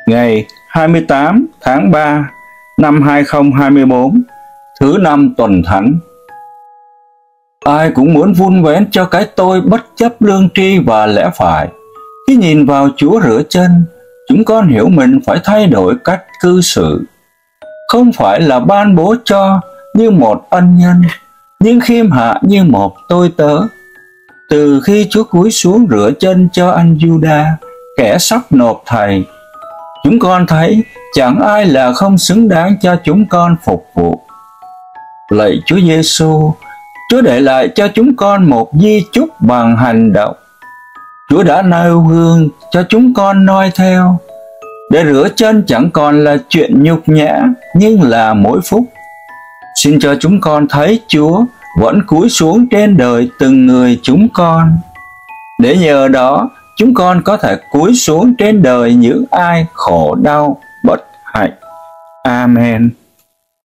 Ngày 28 tháng 3 năm 2024, thứ năm tuần thánh. Ai cũng muốn vun vén cho cái tôi bất chấp lương tri và lẽ phải. Khi nhìn vào Chúa rửa chân, chúng con hiểu mình phải thay đổi cách cư xử. Không phải là ban bố cho như một ân nhân, nhưng khiêm hạ như một tôi tớ. Từ khi Chúa cúi xuống rửa chân cho anh Juda, kẻ sắp nộp thầy, chúng con thấy chẳng ai là không xứng đáng cho chúng con phục vụ. Lạy Chúa Giêsu, Chúa để lại cho chúng con một di chúc bằng hành động. Chúa đã nêu gương cho chúng con noi theo, để rửa chân chẳng còn là chuyện nhục nhã, nhưng là mỗi phúc. Xin cho chúng con thấy Chúa vẫn cúi xuống trên đời từng người chúng con, để nhờ đó chúng con có thể cúi xuống trên đời những ai khổ đau bất hạnh. Amen.